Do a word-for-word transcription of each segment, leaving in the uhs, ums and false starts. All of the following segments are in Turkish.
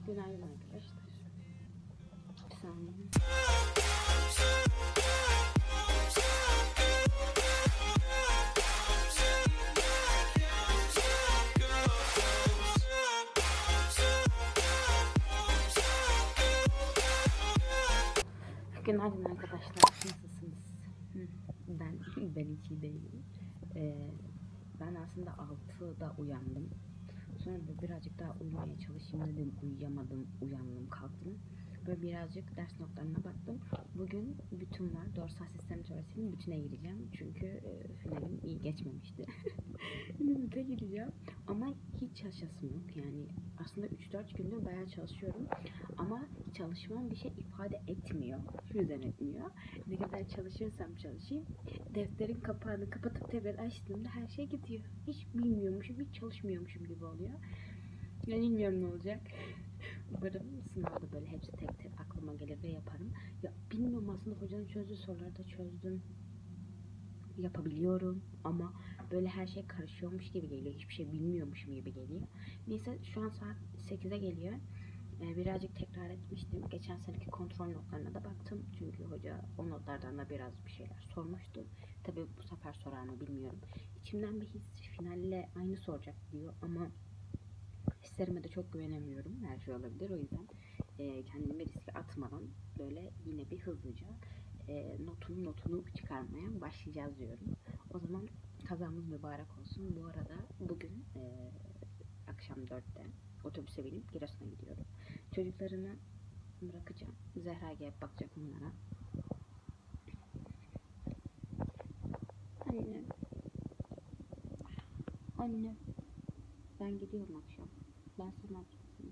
Günaydın arkadaşlar. Bir saniye. Günaydın arkadaşlar. Nasılsınız? Ben ben hiç iyi değilim. Ee, ben aslında altıda uyandım. Sonra da birazcık daha uyumaya çalışayım dedim. Uyuyamadım, uyandım, kalktım. Böyle birazcık ders notlarına baktım. Bugün bütün var. Dorsal sistem teorisinin bütüne gireceğim. Çünkü e, finalim iyi geçmemişti. Şimdi büte gireceğim. Ama hiç çalışasım yok. Yani aslında üç dört gündür bayağı çalışıyorum. Ama çalışmam bir şey ifade etmiyor. Şu yüzden etmiyor. Ne kadar çalışırsam çalışayım. Defterin kapağını kapatıp tekrar açtığımda her şey gidiyor. Hiç bilmiyormuşum, hiç çalışmıyormuşum gibi oluyor. Yani bilmiyorum ne olacak. Umarım sınavda böyle hepsi tek tek aklıma gelir ve yaparım. Ya bilmiyorum, aslında hocanın çözdüğü soruları da çözdüm. Yapabiliyorum ama böyle her şey karışıyormuş gibi geliyor. Hiçbir şey bilmiyormuşum gibi geliyor. Neyse şu an saat sekize geliyor. Ee, birazcık tekrar etmiştim. Geçen seneki kontrol notlarına da baktım. Çünkü hoca o notlardan da biraz bir şeyler sormuştu. Tabii bu sefer sorar mı bilmiyorum. İçimden bir his finalle aynı soracak diyor ama hislerime de çok güvenemiyorum. Her şey olabilir. O yüzden e, kendimi riske atmadan böyle yine bir hızlıca e, notunu notunu çıkarmaya başlayacağız diyorum. O zaman kazamız mübarek olsun. Bu arada bugün e, akşam dörtte otobüse binip Giresun'a gidiyorum. Çocuklarını bırakacağım. Zehra gelip bakacak bunlara. Anne. Anne. Ben gidiyorum akşam. Ben sana açmasın.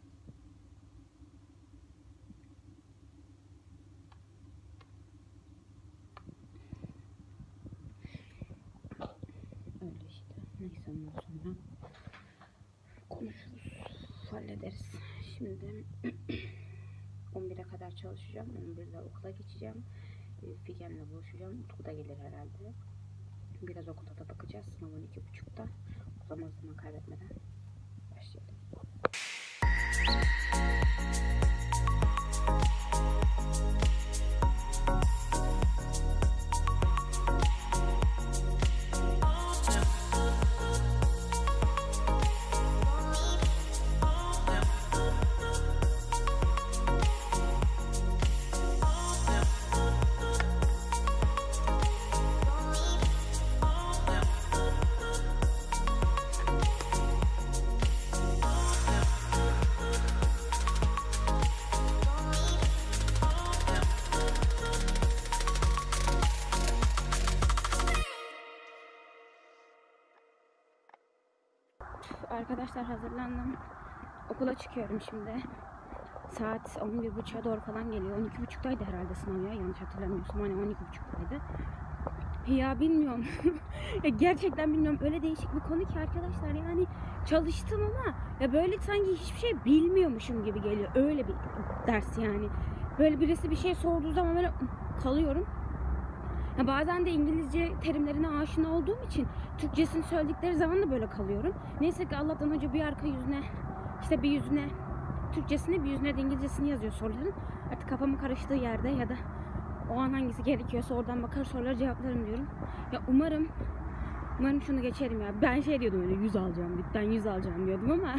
Öyle işte. Neyse ondan sonra konuşuruz. Hallederiz. Şimdi on bire kadar çalışacağım. on birde okula geçeceğim. Figen'le buluşacağım. Utku da gelir herhalde. Biraz okulda da bakacağız. Sınavın iki buçukta. O zaman zaman kaybetmeden başlayalım. Arkadaşlar hazırlandım. Okula çıkıyorum şimdi. Saat on bir buçuğa doğru falan geliyor. on iki buçuktaydı herhalde sınav ya. Yanlış hatırlamıyorsam. Hani on iki buçuktaydı. Ya bilmiyorum. Ya gerçekten bilmiyorum. Öyle değişik bir konu ki arkadaşlar. Yani çalıştım ama ya böyle sanki hiçbir şey bilmiyormuşum gibi geliyor. Öyle bir ders yani. Böyle birisi bir şey sorduğu zaman böyle kalıyorum. Ya bazen de İngilizce terimlerine aşina olduğum için Türkçesini söyledikleri zaman da böyle kalıyorum. Neyse ki Allah'tan hoca bir arka yüzüne, işte bir yüzüne Türkçesini, bir yüzüne de İngilizcesini yazıyor soruların. Artık kafamı karıştığı yerde ya da o an hangisi gerekiyorsa oradan bakar soruları cevaplarım diyorum. Ya umarım, umarım şunu geçerim ya. Ben şey diyordum, öyle yüz alacağım, bitten yüz alacağım diyordum ama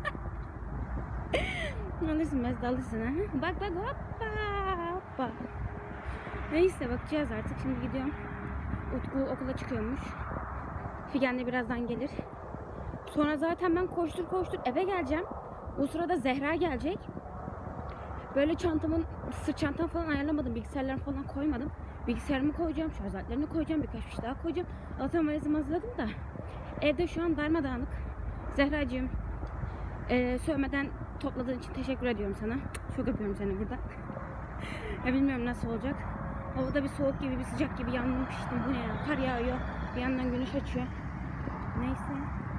alırsın, mesela alırsın ha. Bak bak, hoppa hoppa. Neyse bakacağız artık. Şimdi gidiyorum. Utku okula çıkıyormuş. Figen de birazdan gelir. Sonra zaten ben koştur koştur eve geleceğim. O sırada Zehra gelecek. Böyle çantamın, sırt çantam falan ayarlamadım. Bilgisayarlarımı falan koymadım. Bilgisayarımı koyacağım. Şarj aletlerini koyacağım. Birkaç bir şey daha koyacağım. Zaten valizimi hazırladım da. Evde şu an darmadağınık. Zehracığım, e, sövmeden topladığın için teşekkür ediyorum sana. Çok öpüyorum seni burada. Ya bilmiyorum nasıl olacak. Havada bir soğuk gibi, bir sıcak gibi, yandım piştim. Bu ne ya? Kar yağıyor. Bir yandan güneş açıyor. Neyse.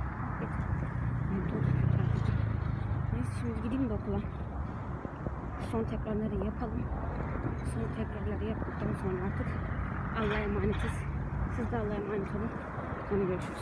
Neyse şimdi gideyim de okula. Son tekrarları yapalım. Son tekrarları yaptıktan sonra artık Allah'a emanetiz. Siz de Allah'a emanet olun. Sonra görüşürüz.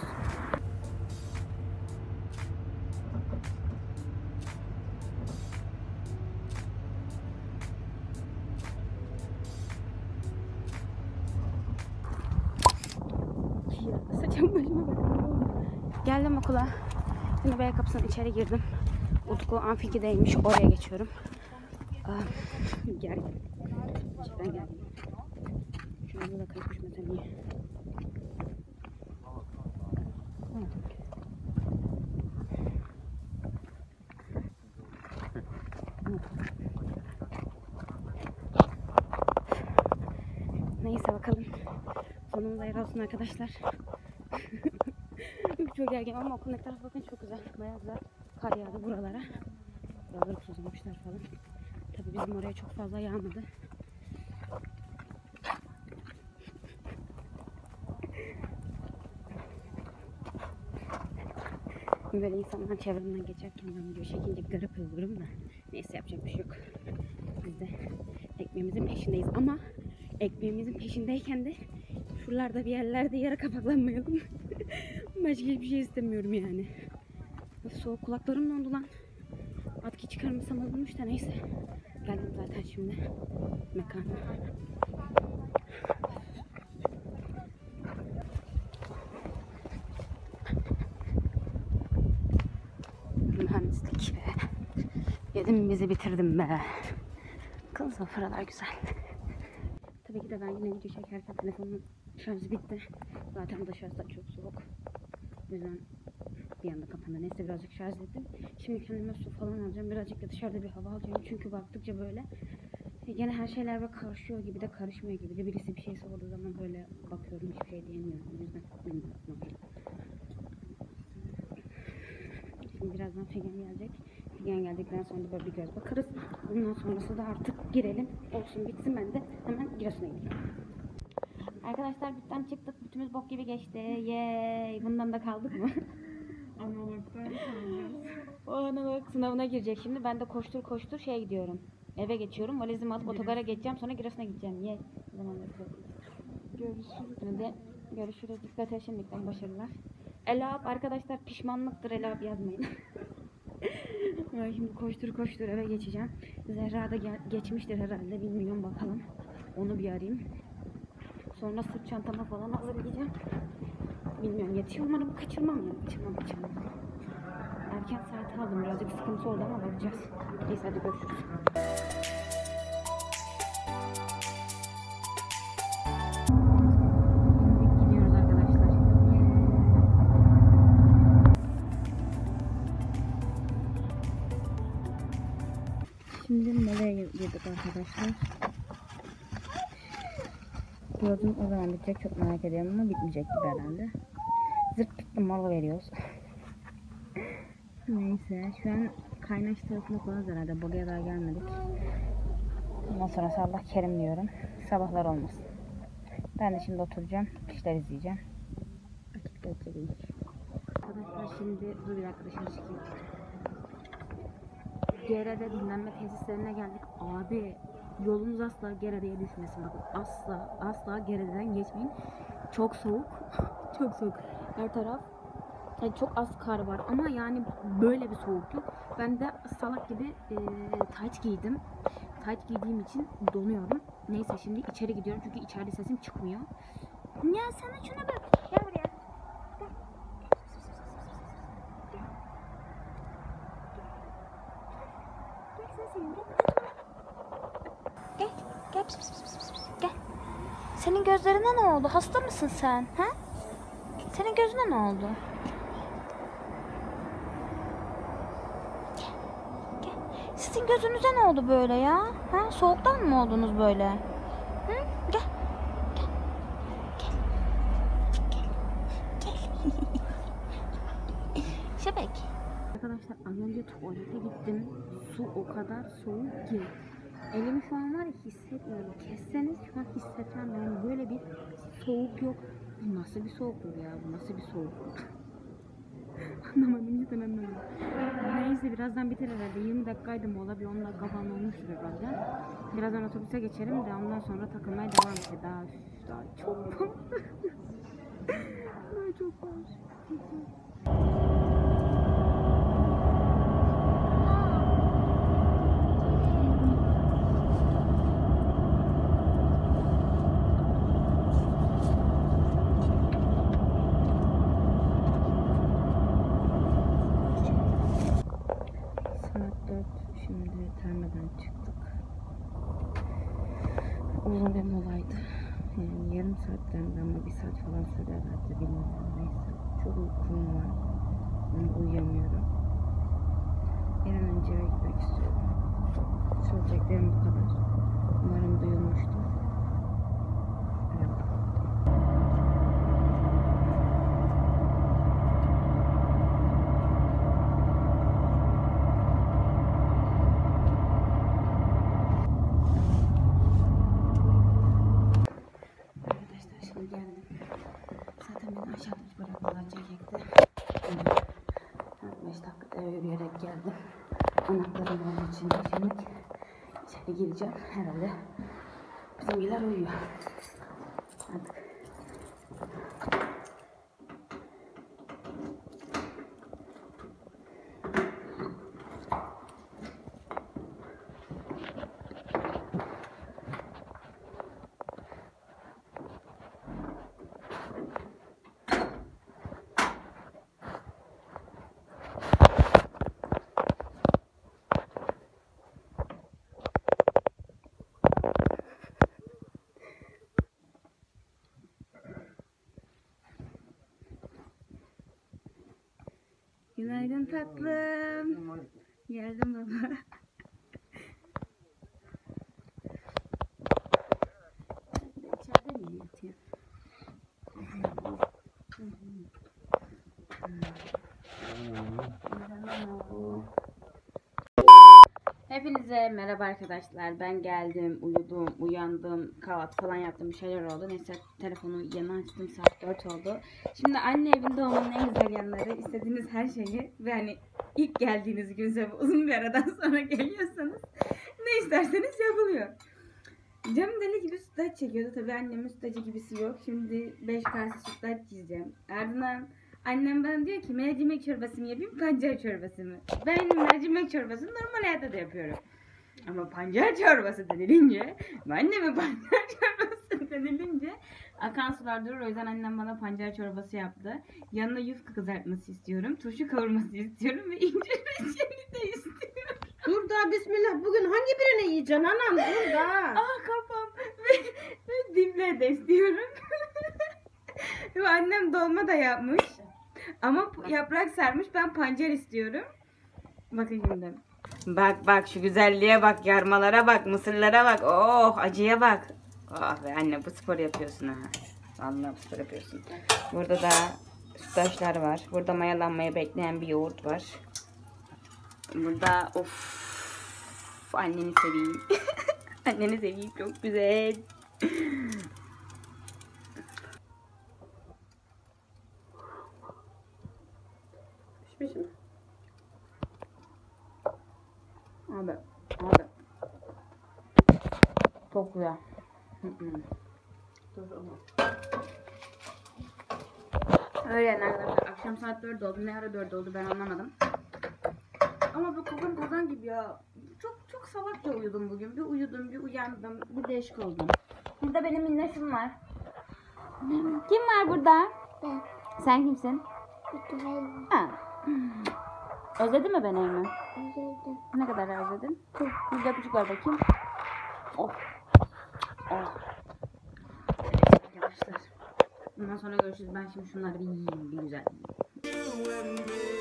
Başıma bakın. Geldim okula. Şimdi B kapısından içeri girdim. Utku amfikideymiş. Oraya geçiyorum. Aa, gel. İçeriden geldim. Şu anda da kayıp düşmesen iyi. Neyse bakalım. Sonunda yer olsun arkadaşlar. Çok erken ama okulun etrafı bakın çok güzel. Bayağı güzel kar yağdı buralara. Buraları tuzlamışlar falan. Tabii bizim oraya çok fazla yağmadı. Böyle insanlar çevremden geçerken ben video çekince garip olurum da. Neyse yapacak bir şey yok. Biz de ekmeğimizin peşindeyiz ama ekmeğimizin peşindeyken de şuralarda bir yerlerde yara kapaklanmayalım. Başka hiçbir şey istemiyorum yani. Soğuk kulaklarım dondu lan. Atki çıkarmasam olmuş da neyse. Geldim zaten şimdi mekana. Mühendislik be. Yedim bizi bitirdim be. Kıl sofralar güzel. Tabii ki de ben yine video çekerken telefonun şarjı bitti. Zaten dışarısı çok soğuk. O yüzden bir anda kapandı. Neyse birazcık şarj ettim. Şimdi kendime su falan alacağım. Birazcık da dışarıda bir hava alacağım. Çünkü baktıkça böyle yine her şeyler böyle karışıyor gibi de karışmıyor gibi de. Birisi bir şey sorduğu zaman böyle bakıyorum, hiçbir şey diyemiyorum. O yüzden bilmiyorum. Şimdi birazdan Figen gelecek. Figen geldikten sonra da böyle bir göz bakarız. Bundan sonrası da artık girelim. Olsun bitsin, ben de hemen Giresun'a gideyim. Arkadaşlar bütten çıktık. Bütümüz bok gibi geçti. Yeee. Bundan da kaldık mı? Analog'dan kalacağız. O analog sınavına girecek şimdi. Ben de koştur koştur şeye gidiyorum. Eve geçiyorum. Valizimi alıp otogara geçeceğim. Sonra Giresun'a gideceğim. Ye. O zaman görüşürüz. Hadi görüşürüz. Dikkat et, şimdiden başarılar. Elap arkadaşlar, pişmanlıktır, Elap yazmayın. Ben şimdi koştur koştur eve geçeceğim. Zehra da gel geçmiştir herhalde, bilmiyorum, bakalım. Onu bir arayayım. Sonra sırt çantama falan hazırlayacağım. Bilmiyorum, yetiyor, umarım kaçırmam yani. Kaçırmam kaçırmam. Erken saate aldım, birazcık sıkıntı oldu ama bakacağız. Neyse hadi görüşürüz. Gidiyoruz arkadaşlar. Şimdi molaya girdik arkadaşlar. Yolcum o zaman bitecek, çok merak ediyorum ama bitmeyecek gibi herhalde. Zırt pırt mola veriyoruz. Neyse şu an Kaynaş tarafına falan herhalde. Boga'ya daha gelmedik. Ondan sonra Allah kerim diyorum. Sabahlar olmasın. Ben de şimdi oturacağım. İşler izleyeceğim. Vakit geçireyim. Arkadaşlar şimdi dur bir dakika dışarı çıkayım. Gere'de dinlenme tesislerine geldik. Abi yolunuz asla Gere'ye düşmesin. Bakın asla asla Gere'den geçmeyin. Çok soğuk. Çok soğuk. Her taraf. Yani çok az kar var ama yani böyle bir soğuk yok. Ben de salak gibi e, tight giydim. Tight giydiğim için donuyorum. Neyse şimdi içeri gidiyorum çünkü içeride sesim çıkmıyor. Ya sana şuna bak. Gel buraya. Gel. Gel sen senin gel. Gel. Gel. Pis, pis, pis, pis, pis. Gel. Senin gözlerine ne oldu? Hasta mısın sen? Ha? Senin gözüne ne oldu? Sizin gözünüze ne oldu böyle ya? Ha? Soğuktan mı oldunuz böyle? Hı? Gel. Gel. Gel. Gel. Gel. Şebek. Arkadaşlar az önce tuvalete gittim. Su o kadar soğuk ki. Elimi şu an var ya hissetmiyorum. Kesseniz şu an hissetmem. Yani böyle bir soğuk yok. Bu nasıl bir soğukluk ya? Bu nasıl bir soğukluk? Anlamadım, cidden anlamadım. Neyse birazdan biter herhalde. yirmi dakikaydı mola, bir on dakika falan olmuştur herhalde. Birazdan otobüse geçerim de ondan sonra takılmaya devam edeceğim. Daha, daha çok var. Daha çok var. Şimdi termeden çıktık. Uzun bir molaydı. Yani yarım saatten ama bir saat falan sürdü herhalde, bilmiyorum, neyse. Çok uykum var. Yani uyuyamıyorum. Bir an önce eve gitmek istiyorum. Söyleyeceklerim bu kadar. Umarım duyulmuştur. Evet. Arkadaşlar şimdi geldim. Zaten beni aşağıdaki bırakmalar çekekti. beş dakikada eve yürüyerek geldim. Anahtarım olduğu için de şimdi içeri gireceğim. Herhalde bizimkiler uyuyor. Artık. Günaydın tatlım. Geldim baba. İçeride mi yatıyor? Hepinize merhaba arkadaşlar. Ben geldim, uyudum, uyandım, kahvaltı falan yaptım, bir şeyler oldu. Neyse telefonu yeni açtım, saat dört oldu. Şimdi anne evinde olmanın en güzel yanları, istediğiniz her şeyi ve hani ilk geldiğiniz gün uzun bir aradan sonra geliyorsanız ne isterseniz yapılıyor. Canım deli gibi sütlaç çekiyordu. Tabii annemin sütlacı gibisi yok. Şimdi beş kase sütlaç yiyeceğim. Ardından annem bana diyor ki mercimek çorbası mı yapayım, pancar çorbası mı? Ben mercimek çorbasını normal hayatta da yapıyorum. Ama pancar çorbası denilince, anneme pancar çorbası denilince akan sular durur. O yüzden annem bana pancar çorbası yaptı. Yanına yufka kızartması istiyorum, turşu kavurması istiyorum ve incir reçeli de istiyorum. Dur da bismillah, bugün hangi birini yiyeceksin anam, dur da. Ah kafam ve, ve dimle de istiyorum. Ve annem dolma da yapmış. Ama yaprak sarmış, ben pancar istiyorum. Bakın şimdi. Bak bak şu güzelliğe bak, yarmalara bak, mısırlara bak. Oh acıya bak. Oh be anne, bu spor yapıyorsun ha. Vallahi bu spor yapıyorsun. Burada da sütlaçlar var. Burada mayalanmaya bekleyen bir yoğurt var. Burada of anneni seveyim. Anneni seveyim, çok güzel. Pişmiş mi? Abi, abi. Çok güzel. Dur ama. Öyle arkadaşlar, akşam saat dört oldu. Ne ara dört oldu ben anlamadım. Ama bu kafam kazan gibi ya. Çok çok salakça uyudum bugün. Bir uyudum, bir uyandım, bir değişik oldum. Burada benim minnoşum var. Kim var burada? Ben. Sen kimsin? Lütfen. Ha. Özledin mi beni Eymen? Özledim. Ne kadar özledin? Bir de öpücük ver bakayım. Oh. Oh. Arkadaşlar. Bundan sonra görüşürüz. Ben şimdi şunları bir yiyeyim, bir güzel yiyeyim.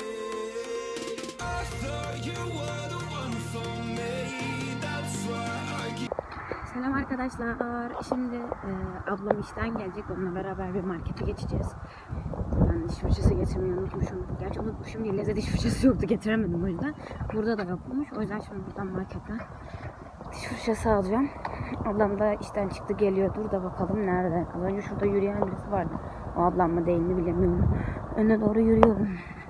Selam arkadaşlar. Şimdi e, ablam işten gelecek. Onunla beraber bir markete geçeceğiz. Ben diş fırçası getirmeyi unutmuşum. Gerçi unutmuşum değil. Lezzet diş fırçası yoktu. Getiremedim o yüzden. Burada da yokmuş. O yüzden şimdi buradan marketten diş fırçası alacağım. Ablam da işten çıktı, geliyor. Dur da bakalım nerede. Az önce şurada yürüyen birisi vardı. O ablam mı değil mi bilemiyorum. Öne doğru yürüyorum.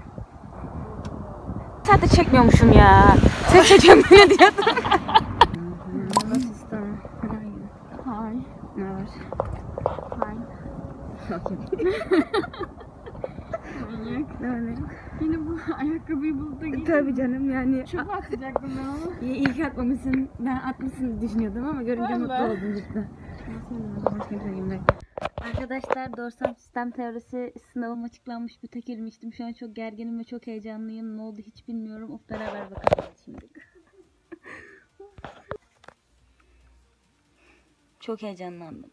Sen de çekmiyormuşum ya. Sen çekemiyor diyordum. Asistan. Hay. Ne var? Hay. Okey. Manyak. Ne var ne yok? Yine bu ayakkabıyı bulup da giydim. Tabii canım yani. Çöpe atacaktım ben onu. İyi, iyi ki atmamışsın. Ben atmışsın düşünüyordum ama görünce mutlu Vallahi. oldum cidden. Arkadaşlar doğrusal sistem teorisi sınavım açıklanmış. Büte girmiştim. Şu an çok gerginim ve çok heyecanlıyım. Ne oldu hiç bilmiyorum. Of beraber bakalım şimdi. Çok heyecanlandım.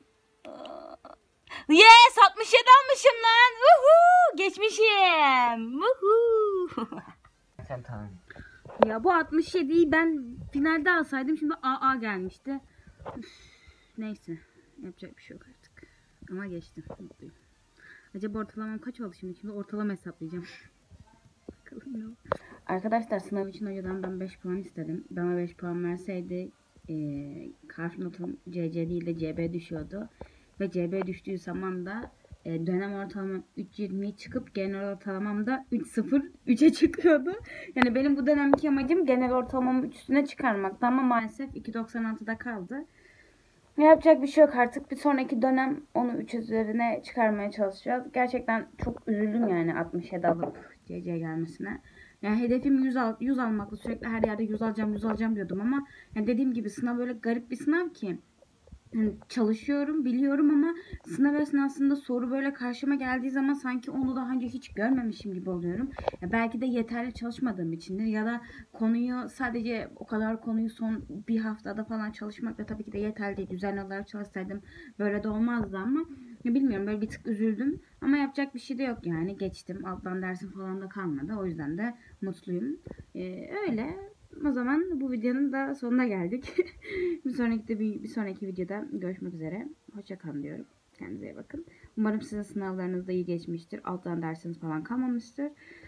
Yes! altmış yedi almışım lan. Woohoo! Geçmişim. Woohoo! Sen tamam. Ya bu altmış yediyi ben finalde alsaydım şimdi A A gelmişti. Üf, neyse. Yapacak bir şey yok artık. Ama geçtim. Mutluyum. Acaba ortalamam kaç oldu şimdi? Şimdi ortalama hesaplayacağım. Bakalım ne oldu. Arkadaşlar sınav için hocadan ben beş puan istedim. Bana beş puan verseydi e, harf notum C C değil de C B düşüyordu. Ve C B düştüğü zaman da e, dönem ortalamam üç yirmiye çıkıp genel ortalamam da üç sıfır üçe çıkıyordu. Yani benim bu dönemki amacım genel ortalamamı üç üstüne çıkarmaktı ama maalesef iki doksan altıda kaldı. Yapacak bir şey yok artık. Bir sonraki dönem onu üç üzerine çıkarmaya çalışacağız. Gerçekten çok üzüldüm yani altmış yedi alıp C C gelmesine. Yani hedefim yüz, al, yüz almakla sürekli her yerde yüz alacağım yüz alacağım diyordum ama yani dediğim gibi sınav böyle garip bir sınav ki. Yani çalışıyorum, biliyorum ama sınav esnasında soru böyle karşıma geldiği zaman sanki onu daha önce hiç görmemişim gibi oluyorum. Ya belki de yeterli çalışmadığım içindir ya da konuyu sadece o kadar konuyu son bir haftada falan çalışmakla tabii ki de yeterli değil. Düzenli olarak çalışsaydım böyle de olmazdı ama ya bilmiyorum, böyle bir tık üzüldüm ama yapacak bir şey de yok yani, geçtim, alttan dersim falan da kalmadı, o yüzden de mutluyum. Ee, öyle. O zaman bu videonun da sonuna geldik. bir sonraki de bir, bir sonraki videoda görüşmek üzere. Hoşça kalın diyorum. Kendinize iyi bakın. Umarım sizin sınavlarınız da iyi geçmiştir. Alttan dersiniz falan kalmamıştır.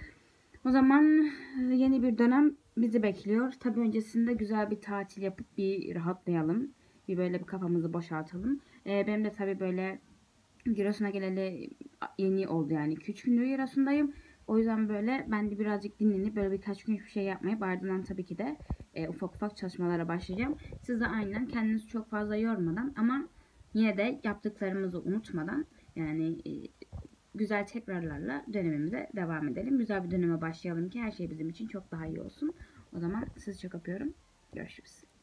O zaman yeni bir dönem bizi bekliyor. Tabii öncesinde güzel bir tatil yapıp bir rahatlayalım. Bir böyle bir kafamızı boşaltalım. Ee, benim de tabii böyle Giresun'a geleli yeni oldu yani. iki üç gündür Giresun'dayım. O yüzden böyle ben de birazcık dinlenip böyle birkaç gün hiçbir şey yapmayıp ardından tabii ki de e, ufak ufak çalışmalara başlayacağım. Siz de aynen kendinizi çok fazla yormadan ama yine de yaptıklarımızı unutmadan yani e, güzel tekrarlarla dönemimize devam edelim. Güzel bir döneme başlayalım ki her şey bizim için çok daha iyi olsun. O zaman sizi çok öpüyorum. Görüşürüz.